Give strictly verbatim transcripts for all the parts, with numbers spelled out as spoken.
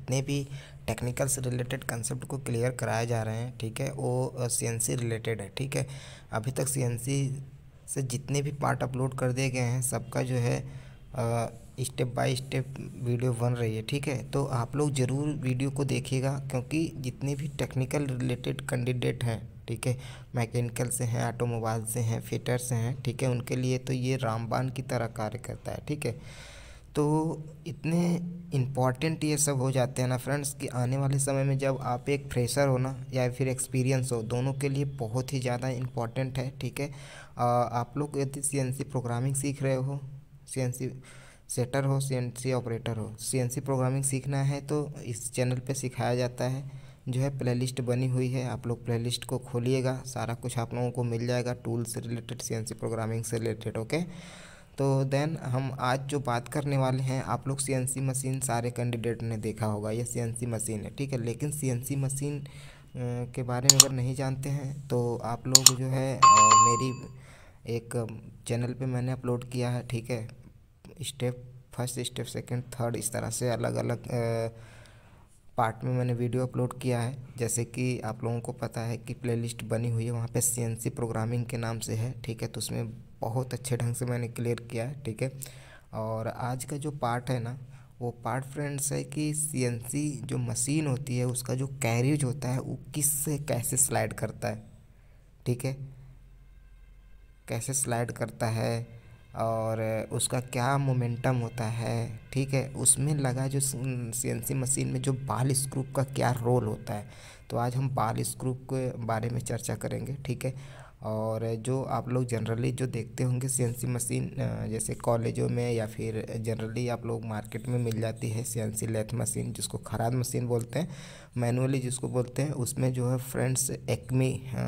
जितने भी टेक्निकल से रिलेटेड कंसेप्ट को क्लियर कराए जा रहे हैं, ठीक है, वो सीएनसी रिलेटेड है। ठीक है, अभी तक सीएनसी से जितने भी पार्ट अपलोड कर दिए गए हैं सबका जो है स्टेप बाय स्टेप वीडियो बन रही है। ठीक है, तो आप लोग ज़रूर वीडियो को देखिएगा, क्योंकि जितने भी टेक्निकल रिलेटेड कैंडिडेट हैं, ठीक है, मैकेनिकल से हैं, ऑटोमोबाइल से हैं, फिटर से हैं, ठीक है, उनके लिए तो ये रामबाण की तरह कार्य करता है। ठीक है, तो इतने इम्पॉर्टेंट ये सब हो जाते हैं ना फ्रेंड्स कि आने वाले समय में जब आप एक फ्रेशर हो ना या फिर एक्सपीरियंस हो, दोनों के लिए बहुत ही ज़्यादा इम्पॉर्टेंट है। ठीक है, आप लोग यदि सीएनसी प्रोग्रामिंग सीख रहे हो, सीएनसी सेटर हो, सीएनसी ऑपरेटर हो, सीएनसी प्रोग्रामिंग सीखना है तो इस चैनल पे सिखाया जाता है। जो है प्लेलिस्ट बनी हुई है, आप लोग प्लेलिस्ट को खोलिएगा, सारा कुछ आप लोगों को मिल जाएगा टूल से रिलेटेड, सीएनसी प्रोग्रामिंग से रिलेटेड। ओके, तो देन हम आज जो बात करने वाले हैं, आप लोग सीएनसी मशीन सारे कैंडिडेट ने देखा होगा, ये सीएनसी मशीन है। ठीक है, लेकिन सीएनसी मशीन के बारे में अगर नहीं जानते हैं तो आप लोग जो है मेरी एक चैनल पे मैंने अपलोड किया है। ठीक है, step first step second third इस तरह से अलग अलग पार्ट में मैंने वीडियो अपलोड किया है। जैसे कि आप लोगों को पता है कि प्लेलिस्ट बनी हुई है, वहाँ पे सीएनसी प्रोग्रामिंग के नाम से है। ठीक है, तो उसमें बहुत अच्छे ढंग से मैंने क्लियर किया है। ठीक है, और आज का जो पार्ट है ना, वो पार्ट फ्रेंड्स है कि सीएनसी जो मशीन होती है उसका जो कैरिज होता है वो किस से कैसे स्लाइड करता है। ठीक है, कैसे स्लाइड करता है और उसका क्या मोमेंटम होता है। ठीक है, उसमें लगा जो सीएनसी मशीन में जो बॉल स्क्रू का क्या रोल होता है, तो आज हम बॉल स्क्रू के बारे में चर्चा करेंगे। ठीक है, और जो आप लोग जनरली जो देखते होंगे सीएनसी मशीन, जैसे कॉलेजों में या फिर जनरली आप लोग मार्केट में मिल जाती है सीएनसी लेथ मशीन, जिसको खराद मशीन बोलते हैं, मैनुअली जिसको बोलते हैं, उसमें जो है फ्रेंड्स एक्मी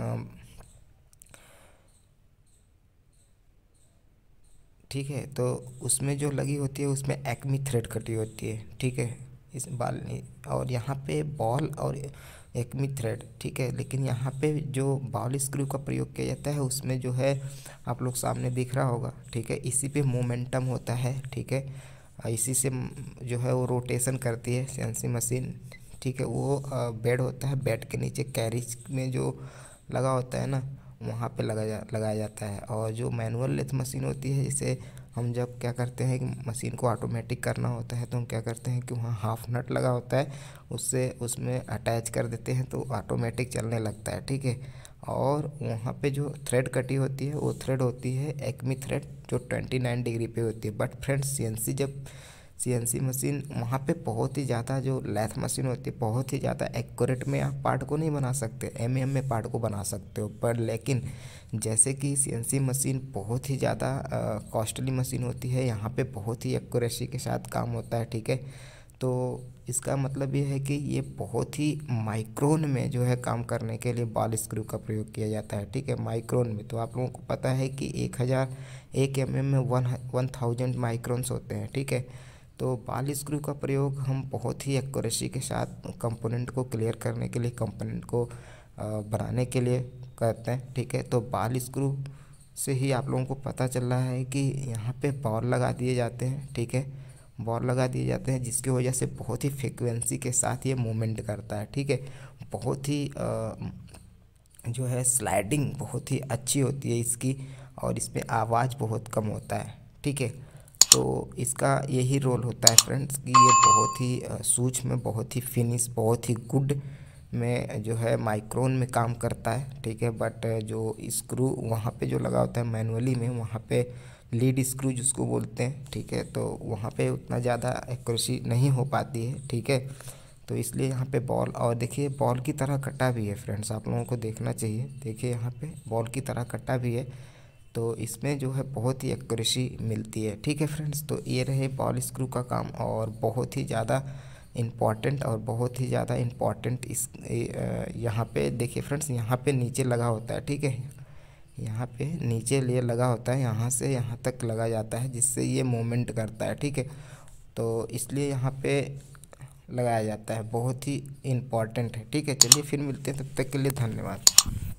ठीक है, तो उसमें जो लगी होती है उसमें एक्मी थ्रेड कटी होती है। ठीक है, इस बाल और यहाँ पे बॉल और एक्मी थ्रेड। ठीक है, लेकिन यहाँ पे जो बॉल स्क्रू का प्रयोग किया जाता है उसमें जो है आप लोग सामने दिख रहा होगा। ठीक है, इसी पे मोमेंटम होता है। ठीक है, इसी से जो है वो रोटेशन करती है सीएनसी मशीन। ठीक है, वो बेड होता है, बेड के नीचे कैरिज में जो लगा होता है ना, वहाँ पे लगा जा लगाया जाता है। और जो मैनुअल लेथ मशीन होती है, इसे हम जब क्या करते हैं कि मशीन को ऑटोमेटिक करना होता है तो हम क्या करते हैं कि वहाँ हाफ नट लगा होता है, उससे उसमें अटैच कर देते हैं तो ऑटोमेटिक चलने लगता है। ठीक है, और वहाँ पे जो थ्रेड कटी होती है वो थ्रेड होती है एक्मी थ्रेड, जो ट्वेंटी नाइन डिग्री पे होती है। बट फ्रेंड्स सीएनसी जब सीएनसी मशीन वहाँ पे बहुत ही ज़्यादा जो लेथ मशीन होती है, बहुत ही ज़्यादा एक्यूरेट में आप पार्ट को नहीं बना सकते, एम एम में पार्ट को बना सकते हो। पर लेकिन जैसे कि सीएनसी मशीन बहुत ही ज़्यादा कॉस्टली मशीन होती है, यहाँ पे बहुत ही एक्यूरेसी के साथ काम होता है। ठीक है, तो इसका मतलब ये है कि ये बहुत ही माइक्रोन में जो है काम करने के लिए बॉल स्क्रू का प्रयोग किया जाता है। ठीक है, माइक्रोन में तो आप लोगों को पता है कि एक हज़ार एक एम एम में वन वन थाउजेंड माइक्रोन्स होते हैं। ठीक है, तो बॉल स्क्रू का प्रयोग हम बहुत ही एक्यूरेसी के साथ कंपोनेंट को क्लियर करने के लिए, कंपोनेंट को बनाने के लिए करते हैं। ठीक है, तो बॉल स्क्रू से ही आप लोगों को पता चल रहा है कि यहाँ पे बॉल लगा दिए जाते हैं। ठीक है, बॉल लगा दिए जाते हैं जिसकी वजह से बहुत ही फ्रिक्वेंसी के साथ ये मूवमेंट करता है। ठीक है, बहुत ही आ, जो है स्लाइडिंग बहुत ही अच्छी होती है इसकी, और इसमें आवाज़ बहुत कम होता है। ठीक है, तो इसका यही रोल होता है फ्रेंड्स कि ये बहुत ही सूक्ष्म, बहुत ही फिनिश, बहुत ही गुड में जो है माइक्रोन में काम करता है। ठीक है, बट जो स्क्रू वहाँ पे जो लगा होता है मैनुअली में, वहाँ पे लीड स्क्रू जिसको बोलते हैं। ठीक है, तो वहाँ पे उतना ज़्यादा एक्यूरेसी नहीं हो पाती है। ठीक है, तो इसलिए यहाँ पे बॉल, और देखिए बॉल की तरह कटा भी है फ्रेंड्स, आप लोगों को देखना चाहिए। देखिए यहाँ पे बॉल की तरह कटा भी है, तो इसमें जो है बहुत ही एक्यूरेसी मिलती है। ठीक है फ्रेंड्स, तो ये रहे बॉल स्क्रू का काम, और बहुत ही ज़्यादा इम्पॉर्टेंट और बहुत ही ज़्यादा इम्पॉर्टेंट इस यहाँ पे देखिए फ्रेंड्स, यहाँ पे नीचे लगा होता है। ठीक है, यहाँ पे नीचे लेयर लगा होता है, यहाँ से यहाँ तक लगा जाता है जिससे ये मूवमेंट करता है। ठीक है, तो इसलिए यहाँ पे लगाया जाता है, बहुत ही इम्पॉर्टेंट है। ठीक है, चलिए फिर मिलते हैं, तब तक के लिए धन्यवाद।